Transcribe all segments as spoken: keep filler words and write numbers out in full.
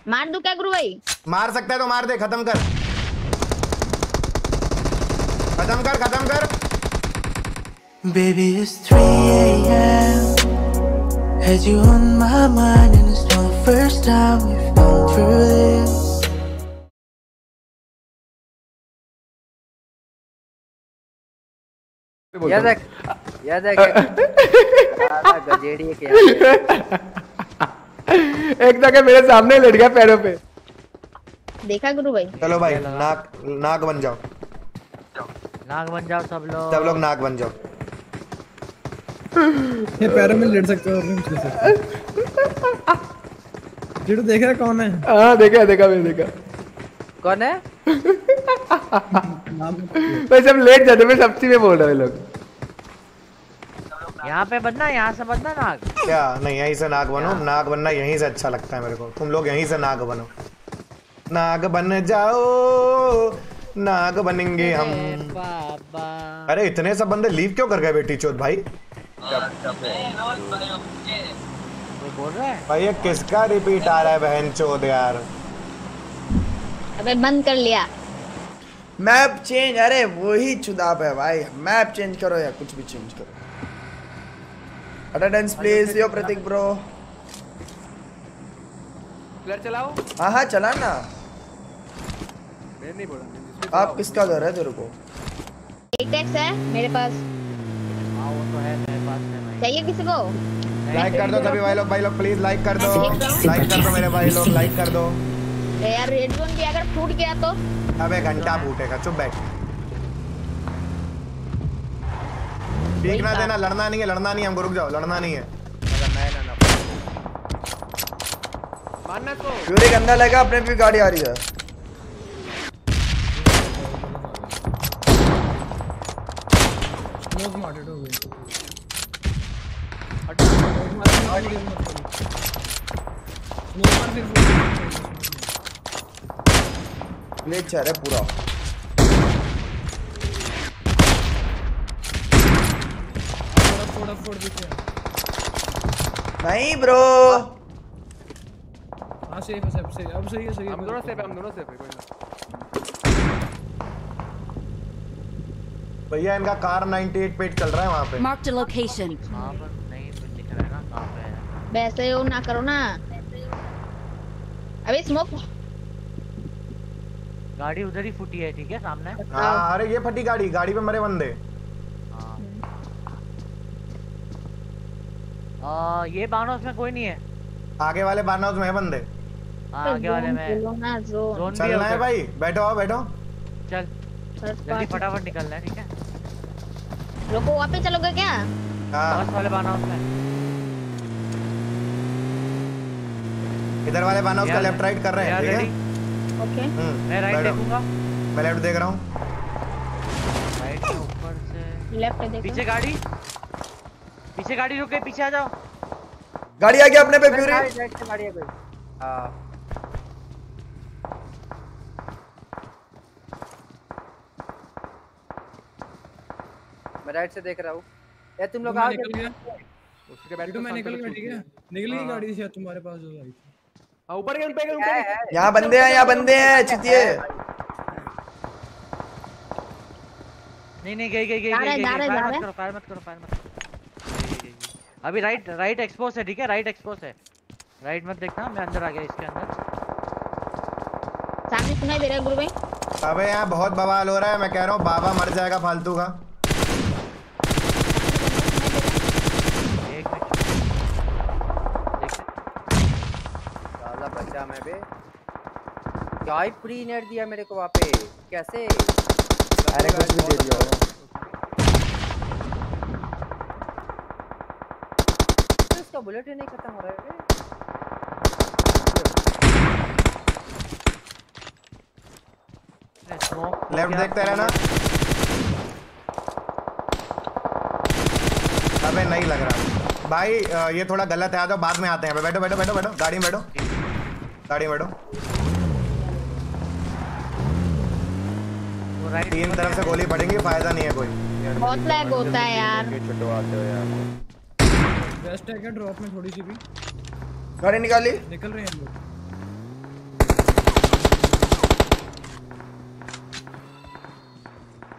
मार दूं क्या गुरु भाई? मार सकता है तो मार दे, खत्म कर खत्म कर खत्म कर। Baby, it's three a m Had you on my mind and it's not the first time we've gone through this. ये देख ये देख साला गजेड़ी है क्या? एक जगह मेरे सामने लेट गया पैरों पे। देखा गुरु भाई? चलो भाई नाक नाक बन जाओ, नाक बन जाओ सब लोग, सब लोग नाक बन जाओ। ये पैरों में लेट सकते हो और नहीं छू सकते। जीडू देख रहा कौन है? हाँ देखा देखा मैंने देखा। कौन है? वैसे हम लेट जाते हैं, सब्जी में बोल रहे हैं लोग। यहाँ पे बनना, यहाँ से बनना नाक। क्या नहीं, यहीं से नाक बनो। नाक बनना यहीं से अच्छा लगता है मेरे को। तुम लोग यहीं से नाक बनो, नाक बन जाओ, नाक बनेंगे हम। अरे इतने सब बंदे लीव क्यों कर गए बेटी चोद भाई? बोल रहा है भाई ये किसका रिपीट आ रहा है बहन चोद यार? अबे बंद कर लिया। मैप चेंज, अरे वही चुदाप है भाई। मैप चेंज करो या कुछ भी चेंज करो। Attendance please yo Prateek bro. Player चलाओ। हाँ हाँ चला ना। मैं नहीं बोला। आप किसका घर है तेरे को? एटेक्स है मेरे पास। हाँ वो तो है मेरे पास में भाई। चाहिए किसी को? लाइक कर दो सभी भाई लोग, भाई लोग प्लीज लाइक कर दो, लाइक कर दो मेरे भाई लोग, लाइक कर दो यार। रेड जोन भी अगर फूट गया तो? अबे घंटा फूटेगा, चुप बैठ। ठीक ना देना, लड़ना नहीं है, लड़ना नहीं है हमको, रुक जाओ, लड़ना नहीं है। मारना तो फ्यूरी गंदा लगा, अपने भी गाड़ी आ रही है। स्मोक मार्टेड हो गई। स्मोक मार फिर ग्लिच है पूरा। फोड़ फोड़ पीछे। नहीं ब्रो। हाँ सेफ है, सब सही। अब सही है, सही है। हम दोनों सेफ है, हम दोनों सेफ है, कोई ना। भैया इनका कार अट्ठानवे पेट चल रहा है वहाँ पे। Mark the location. वहाँ पर नहीं कुछ दिख रहा है ना कहाँ पे है। वैसे हो ना करो ना। अबे स्मोक। गाड़ी उधर ही फूटी है, ठीक है सामने। हाँ अरे ये फटी गाड़ी, गाड़ी पे मरे बंदे। हाँ। आ, ये बानोस में कोई नहीं है। आगे वाले बार हाउस में है बंदे। हाँ आगे वाले में जोन चलना है भाई, बैठो आओ बैठो। चल जल्दी फटाफट निकलना है, ठीक है। रुको वापस चलोगे क्या? हाँ वाले बानहाउस में। इधर वाले बानहाउस का लेफ्ट राइट कर रहे हैं, ठीक है। ओके मैं राइट देखूंगा। मैं लेफ्ट देख रहा हूँ। राइट के ऊपर से लेफ्ट देखो। पीछे गाड़ी, पीछे गाड़ी रुके, पीछे आ जाओ। गाड़ी आ गया अपने पे फ्यूरी। राइट से गाड़ी आ गई। हां मैं राइट से देख रहा हूं। यार तुम लोग आ गए। उसके बैठ तो मैं निकल गया, ठीक है। निकल गई गाड़ी से तुम्हारे पास जो आई थी। हां ऊपर गए, ऊपर गए, ऊपर गए। यहां बंदे हैं, यहां बंदे हैं चितिए। नहीं नहीं गई गई गई गई। फायर मत करो, फायर मत करो, फायर मत करो। अभी राइट राइट एक्सपोज है, ठीक है। राइट एक्सपोज है, राइट मत देखना। मैं अंदर आ गया इसके अंदर। सामने सुनाई दे रहा है गुरु भाई। अबे यहाँ बहुत बवाल हो रहा है, मैं कह रहा हूँ बाबा मर जाएगा फालतू का। एक मिनट साला बच्चा मैं बे। गाय फ्री नेट दिया मेरे को वहाँ पे, कैसे? अरे कुछ भी दे दिया होगा। इसका बुलेट ही नहीं खत्म हो रहा है। लेफ्ट देखते रहना। अबे नहीं लग रहा भाई, ये थोड़ा गलत है। आ जाओ बाद में आते हैं। बैठो बैठो बैठो बैठो, गाड़ी में बैठो, गाड़ी में बैठो। तीन तरफ से गोली पड़ेंगी, फायदा नहीं है कोई। बहुत लैग होता है यार। छुटवाते हो यार। वेस्ट है क्या ड्रॉप में थोड़ी सी भी? गाड़ी निकाली, निकल रहे हैं लोग।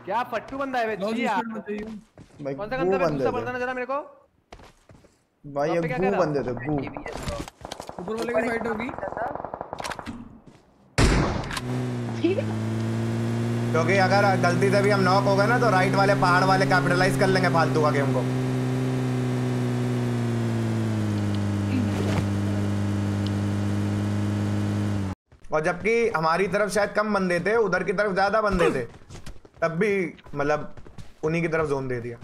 क्या फट्टू बंदा है बे लॉस जी यार। मत जाइए। भाई कौन सा गू गंदा बे बंदे दूसरा थे बताना जरा मेरे को। भाई, ये वहाँ पे क्या गू कर रहा? बंदे थे गू। ऊपर वाले की फाइट होगी। क्योंकि अगर गलती से भी हम नॉक हो गए ना तो राइट वाले पहाड़ वाले कैपिटलाइज कर लेंगे फालतू का गेम को। और जबकि हमारी तरफ शायद कम बंदे थे, उधर की तरफ ज्यादा बंदे थे, तब भी मतलब उन्हीं की तरफ जोन दे दिया।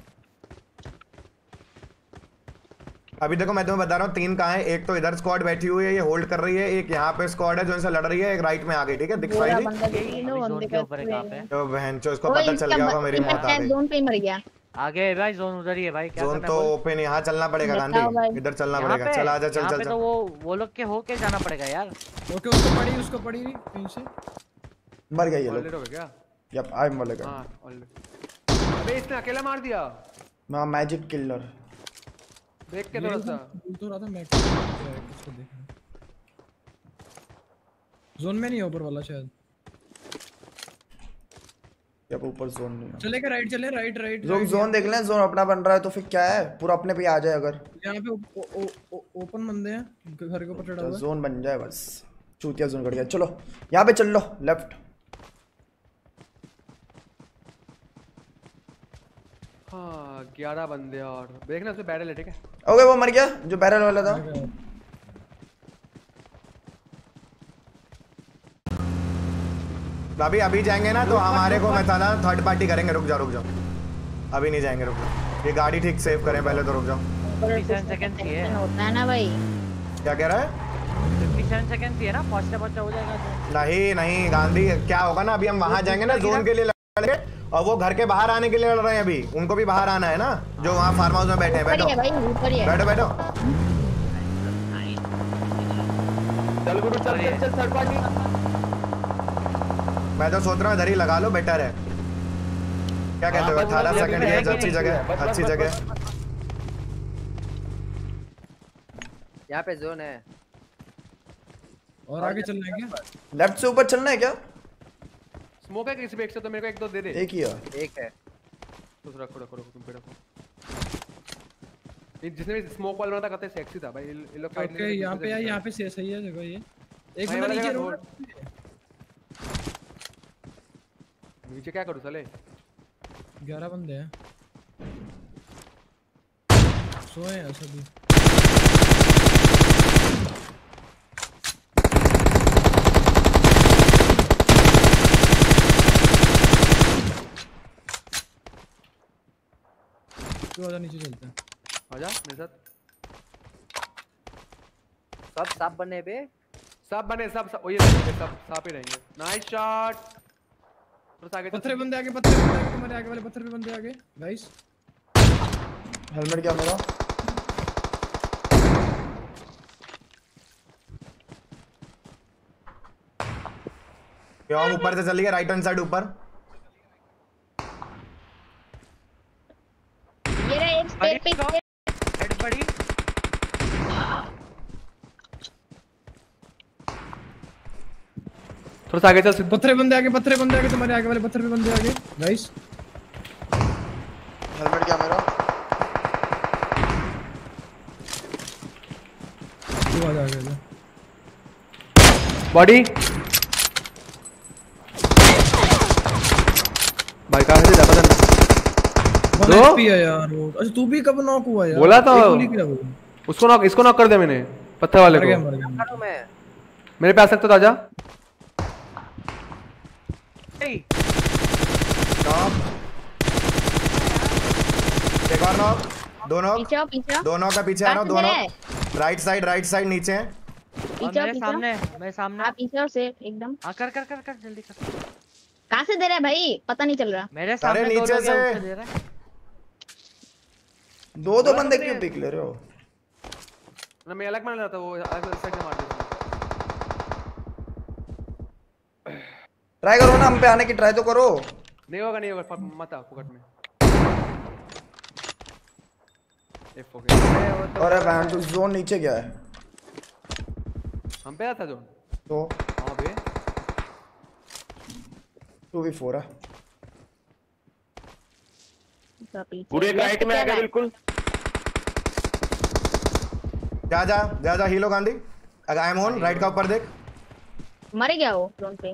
अभी देखो मैं तुम्हें बता रहा हूँ तीन कहाँ है, एक तो इधर स्क्वाड बैठी हुई है ये होल्ड कर रही है, एक यहाँ पे स्क्वाड है जो इनसे लड़ रही है, एक राइट में आ गई। ठीक है दिख पाई पूरा थी बंदा तीनों बंदे के ऊपर है कहाँ पे? तो बहन चो इसको वो पता इसका चल गया होगा ब- मेरी मौत आ गई। जोन पे ही मर गया। आगे है भाई, जोन उधर ही है भाई। क्या जोन करना तो है बोल? ओपन यहाँ चलना पड़ेगा बताओ गांधी, भाई। इधर चलना यहाँ पड़ेगा। पे? चल आजा चल यहाँ चल पे चल। तो वो वो लोग के होके जाना पड़ेगा यार। ओके उसको पड़ी उसको पड़ी नहीं कहीं से। मर गए ये ऑलरेडी लोग। हो गया क्या। यप आई एम गए। हाँ ऑलरेडी। अबे इसने अकेला मार दिया। मैं मैजिक किलर। देख के थोड़ा सा। बोल तो रहा था मैं उसको देखना। जोन में नहीं है ऊपर वाला शायद। यप ऊपर जोन नहीं है। चलेगा राइट चले राइट राइट। जोन जोन देख लें, जोन अपना बन रहा है तो फिर क्या है, पूरा अपने पे आ जाए। अगर यहाँ पे ओ- ओ- ओ- ओपन बंदे हैं घर के ऊपर चढ़ा हुआ है। जोन बन जाए बस। चूतिया जोन कट गया। चलो यहाँ पे चल लो लेफ्ट। हाँ ग्यारह बंदे और देखना उसमें बैरल है ठीक है। ओके वो मर गया जो बैरल वाला था। अभी अभी जाएंगे ना तो हमारे को मैं था ना थर्ड पार्टी करेंगे। रुक जाओ रुक जाओ, अभी नहीं जाएंगे, रुक जाओ। ये गाड़ी ठीक सेव करें पहले तो, रुक जाओ। सत्तावन सेकंड की है। होता है ना भाई। क्या कह रहा है? सत्तावन सेकंड की है ना, पहुंचते पहुंचते हो जाएगा तो। नहीं नहीं गांधी, क्या होगा ना अभी हम वहां जाएंगे ना जोन के लिए लड़के, और वो घर के बाहर आने के लिए लड़ रहे हैं अभी, उनको भी बाहर आना है ना, जो वहाँ फार्म हाउस में बैठे हैं। बैठो भाई ऊपर ही है। बैठो बैठो। चल गुरु चल चल चल थर्ड पार्टी। मैं तो सोच रहा हूँ इधर ही लगा लो, बेटर है। क्या कहते हो? अठारह सेकंड की अच्छी जगह, अच्छी जगह। यहाँ पे जोन है। और आगे चलना है क्या? लेफ्ट से ऊपर चलना है क्या? स्मोक है किसी पे एक से तो मेरे को एक दो दे दे। एक ही है। एक है तो रखो रखो रखो तुम पे रखो। ये जिसने भी स्मोक वाला था कहते सेक्सी था भाई। ये लोग फाइट ओके यहाँ पे यार यहाँ पे सही सही है जगह ये। एक भाई बंदा वाला नीचे जगह रोड नीचे क्या करूँ साले। ग्यारह बंदे हैं सोए हैं सभी। तो आजा नीचे चलते हैं। आजा मेरे साथ। सब सब बने बे। सब बने सब सब वो ये रहेंगे सब साफ ही रहेंगे। Nice shot. थोड़ा आगे पत्थर बंदे आगे पत्थर बंदे आगे तुम्हारे आगे वाले पत्थर पे बंदे आगे गाइस। हेलमेट क्या मेरा? क्यों ऊपर से चलिए, राइट हैंड साइड ऊपर। ये रहा एक स्टेयर पे हेड पड़ी। थोड़ा सा आगे चल सिद्धू। पत्थर बंदे आगे पत्थर बंदे आगे तुम्हारे आगे वाले पत्थर पे बंदे आगे गाइस। हेलमेट क्या मेरा? तू आजा आगे आजा। बॉडी भाई कहाँ से ज्यादा वन दो? एचपी है यार वो। अच्छा तू भी कब नॉक हुआ यार? बोला तो। एक गोली किया वो। उसको नॉक इसको नॉक कर दिया मैंने पत्थर वाले मर गया को। मर गया। करूँ मैं। मेरे पे आ सकते हो ताजा। एक और नॉक, दो नॉक, पीछे आओ पीछे आओ दो नॉक का पीछे आ रहा हूँ, दो knock. Right side right side नीचे है। पीछे आओ मेरे पीछे आओ। सामने, मेरे सामने। आप पीछे आओ सेफ एकदम। हाँ कर कर कर कर जल्दी कर। कहाँ से दे रहा है भाई? पता नहीं चल रहा। मेरे सामने दो नीचे लोग हैं, से। उससे दे रहा है। दो दो बंदे क्यों पिक ले रहे हो? ना मैं अलग मार रहा था वो अलग साइड से मार दिया। ट्राई करो ना, हम पे आने की ट्राई तो करो। नहीं होगा नहीं होगा मत आ फुकट में। एफ हो गया। अरे बहन तू जोन नीचे गया है हम पे आता जोन तो हां बे। टू वी फोर है। का पीछे पूरे राइट में आ गया बिल्कुल। जा जा जा जा हीलो गांधी। अगर आई एम ऑन राइट का ऊपर देख। मर गया वो ड्रोन पे।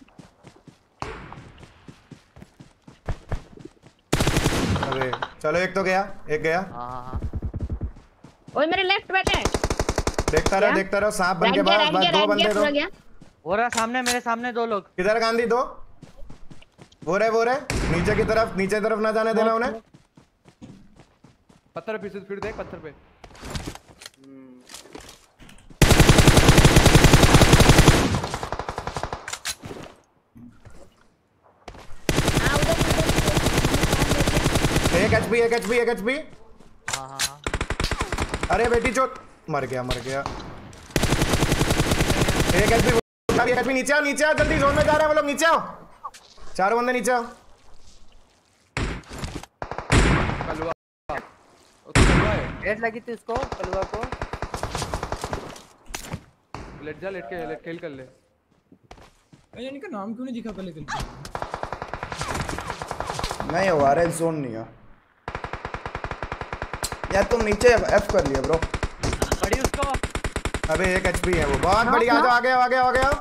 अरे चलो एक तो गया, एक गया। हाँ हाँ हाँ। ओए मेरे लेफ्ट बैठे हैं। देखता रहो देखता रहो सांप बन के बाद बस दो बंदे दो। हो रहा सामने मेरे सामने दो लोग। किधर गांधी दो? वो रहे वो रहे नीचे की तरफ, नीचे तरफ ना जाने देना उन्हें। पत्थर पे फिर देख पत्थर पे। एक एचपी एक एचपी एक एचपी। हाँ हाँ हाँ। अरे बेटी चोट, मर गया मर गया। एक एचपी एक एचपी। नीचे आओ नीचे आओ जल्दी, जोन में जा रहे हैं वो लोग, नीचे आओ। चारों बंदे नीचे आओ। कलवा कलवा है। हेड लगी थी उसको कलवा को। लेट जा लेट के लेट खेल कर ले। अरे इनका नाम क्यों नहीं दिखा पहले कल? नहीं हो रहा है, जोन नहीं है यार। तुम नीचे एफ कर लिया ब्रो। बड़ी उसको। अबे एक एचपी है वो, बहुत बढ़िया। आ जाओ आगे आगे आगे आओ।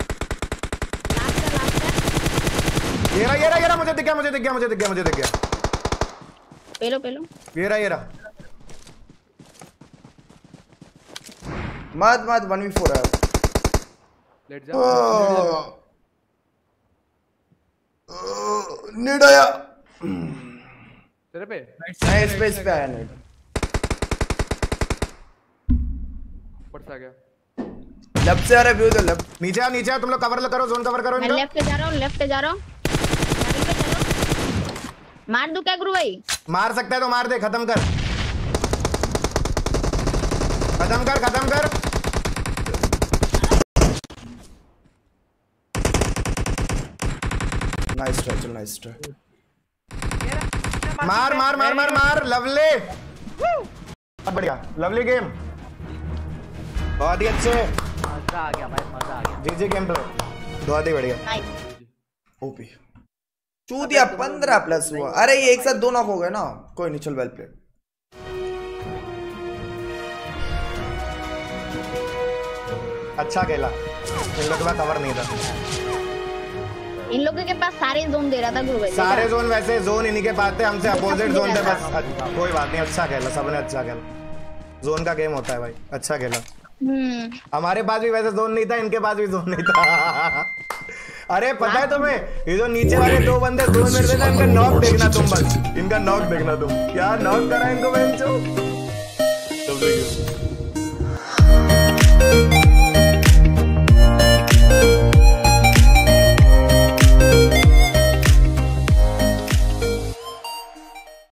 ये रहा ये रहा ये रहा, मुझे दिख गया मुझे दिख गया मुझे दिख गया मुझे दिख गया। पेलो पेलो। ये रहा ये रहा। मत मत वन वी फोर है। लेट जा। नीड आया तेरे पे। नहीं स्पेस पे आया नीड। ऊपर से आ गया। लेफ्ट से आ रहा है व्यू। तो लेफ्ट नीचे आओ नीचे आओ, तुम लोग कवर करो, जोन कवर करो मैं इनको। लेफ्ट पे जा रहा हूँ लेफ्ट पे जा रहा हूँ। मार दूं क्या गुरु भाई? मार सकता है तो मार दे, खत्म कर खत्म कर खत्म कर। नाइस ट्राई चल नाइस ट्राई। मार मार मार मार मार। लवली बहुत बढ़िया, लवली गेम, बहुत ही अच्छे। मजा आ गया भाई, मजा आ गया। जी जी गेम प्ले बहुत ही बढ़िया। ओपी चूतिया पंद्रह प्लस हुआ। अरे ये एक साथ दो नॉक हो गए ना। कोई नहीं चल वेल प्लेड। अच्छा खेला, इन लोगों का कवर नहीं था। इन लोगों के पास सारे जोन दे रहा था गुरु भाई। सारे जोन वैसे जोन इन्हीं के पास थे, हमसे अपोजिट जोन थे बस। कोई बात नहीं, अच्छा खेला सबने, अच्छा खेला। जोन का गेम होता है भाई, अच्छा खेला। हम्म हमारे पास भी वैसे जोन नहीं था, इनके पास भी जोन नहीं था। अरे पता है तुम्हें, ये जो नीचे वाले दो बंदे जोन में थे ना, इनका नॉक देखना तुम, बस इनका नॉक देखना तुम। क्या नॉक करा इनको बेंचो।